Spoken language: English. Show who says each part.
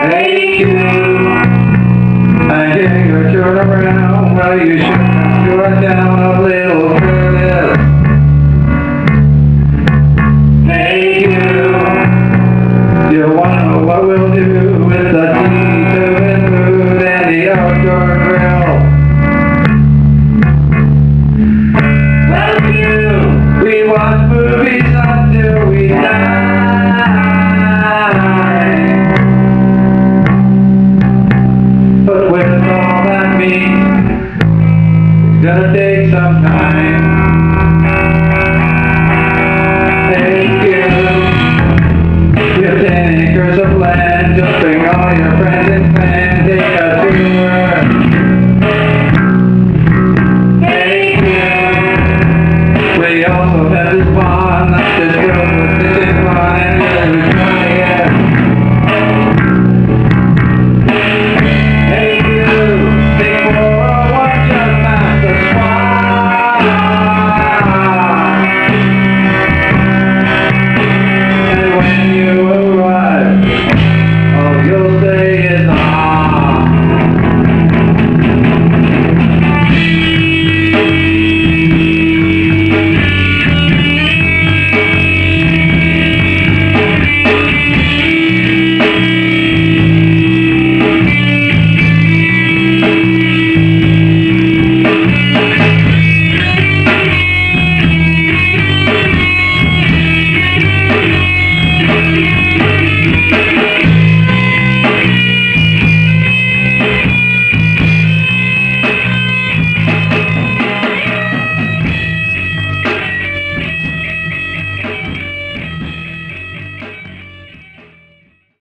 Speaker 1: Thank you. I hear you turn around. Well, you should have your down a little further. Thank you. You wanna know what we'll do with the tea, food, and the outdoor grill? Love you. We watch movies until we die. But with all that means, it's gonna take some time. Thank you. You have 10 acres of land, just bring all your friends and family.